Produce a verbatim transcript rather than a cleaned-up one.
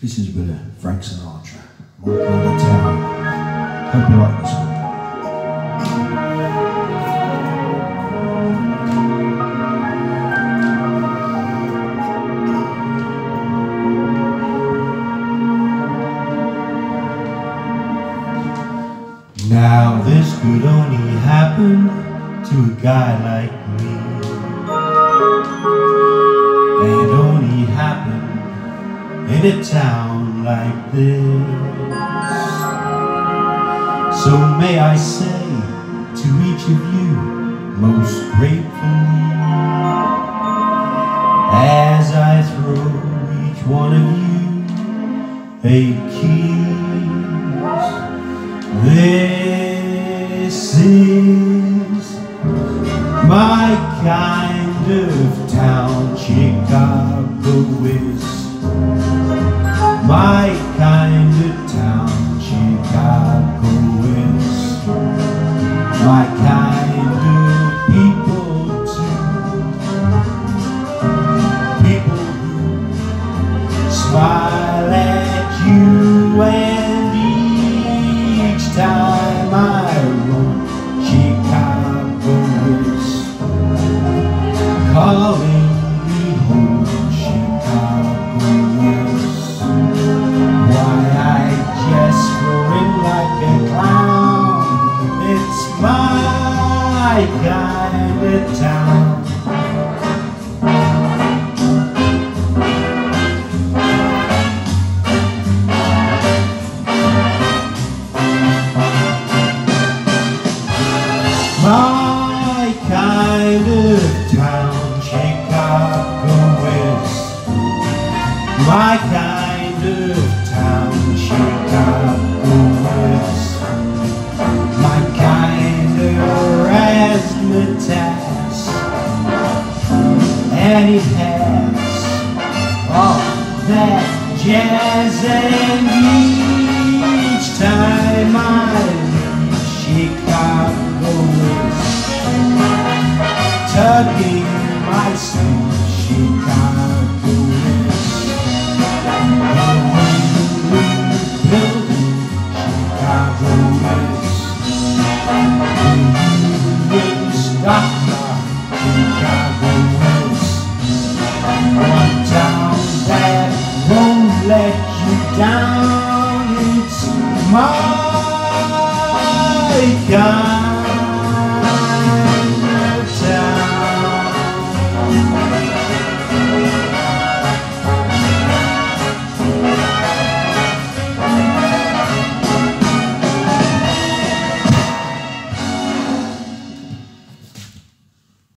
This is a bit of Frank Sinatra, My Kind of Town. Hope you like this one. Now this could only happen to a guy like me, and only happen in a town like this. So may I say to each of you most gratefully, as I throw each one of you a kiss, this is my kind of town. Chicago is my kind of town. Chicago is my kind of people too. People who smile at you, and each time I run, Chicago is calling me home. Chicago is why I just grin like a clown. It's my kind of town. My kind of town, Chicago is my kind of town. Chicago is my kind of razzmatazz, and it has all that jazz, and each time I leave, Chicago is tugging my sleeve. Chicago is building. Chicago is Union Stock Yard. Chicago is one town that won't let you down. It's my kind